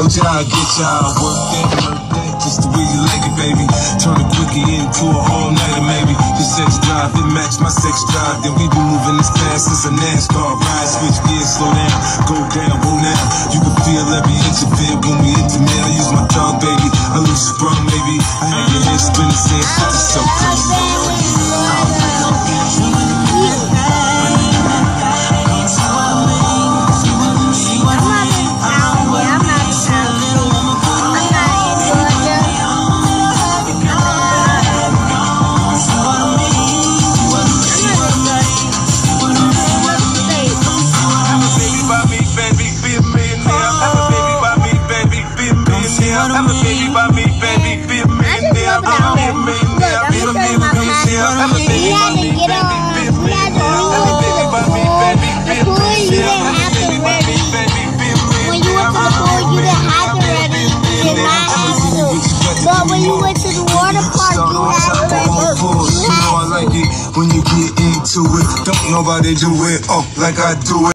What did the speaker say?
Y'all get y'all work that, just the way you like it, baby. Turn a quickie into a all-nighter, maybe. Your sex drive, it match my sex drive. Then we been moving this fast since a NASCAR ride. Switch gears, slow down, go down, go now. You can feel every inch of it when we intimate. I use my tongue, baby, a little sprung, maybe. I had your head spinning, saying shit is so crazy. Have a baby by me, baby, be a millionaire. Have a baby by me, baby, be a millionaire. Have a baby by me, baby, be a millionaire. Have a baby by me, baby, be a millionaire. Have a baby by me, baby, be a millionaire. When you went to the pool, you didn't have to ready. You did not have to. But when you went to the water park, you had to ready. You know I like it when you get into it. Don't nobody do it like I do it.